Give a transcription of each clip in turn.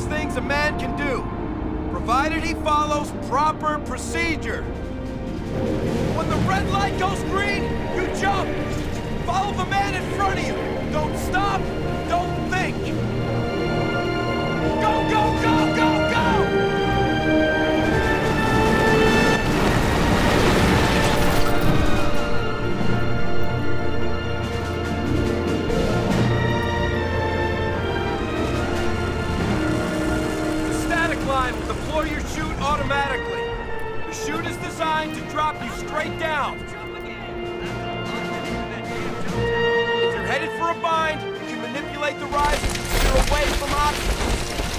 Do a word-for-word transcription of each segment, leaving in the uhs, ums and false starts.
hardest things a man can do, provided he follows proper procedure. When the red light goes green, you jump! Follow the man in front of you! Don't stop! Don't think! Go, go, go, go, go! The static line will deploy your chute automatically. The chute is designed to drop you straight down. If you're headed for a bind, you can manipulate the rise and steer away from obstacles.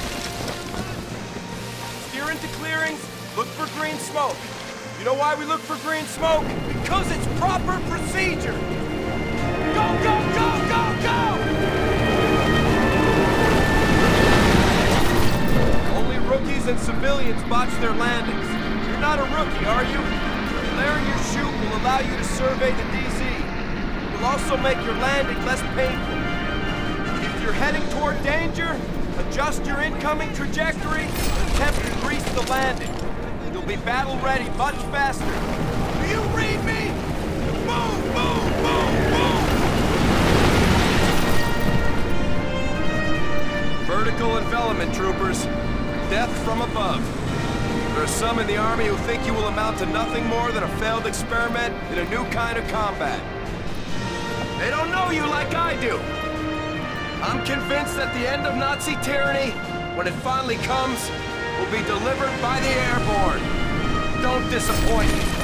Steer into clearings, look for green smoke. You know why we look for green smoke? Because it's proper procedure. Go, go, go, go, go! Only rookies and civilians botch their landings. You're not a rookie, are you? Clearing your chute will allow you to survey the D Z. It will also make your landing less painful. If you're heading toward danger, adjust your incoming trajectory and attempt to grease the landing. You'll be battle-ready much faster. Do you read me? Move, move, move, move! Vertical envelopment, troopers. Death from above. There are some in the Army who think you will amount to nothing more than a failed experiment in a new kind of combat. They don't know you like I do. I'm convinced that the end of Nazi tyranny, when it finally comes, will be delivered by the Airborne. Don't disappoint me.